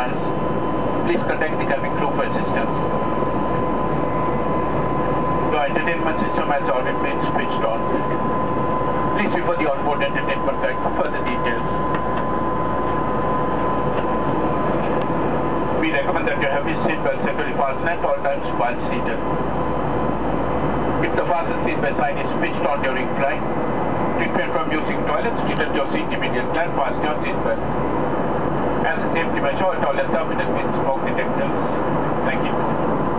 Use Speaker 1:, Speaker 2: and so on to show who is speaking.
Speaker 1: commands. Please contact the cabin crew for assistance. Your entertainment system has already been switched on. Please refer the onboard entertainment guide for further details. We recommend that you have your seatbelt securely fastened at all times while seated. If the fasten seatbelt sign is switched on during flight, refrain from using toilets, return to your seat immediately and fasten your seatbelt. As a safety measure, all toilets are fitted with smoke detectors. Thank you.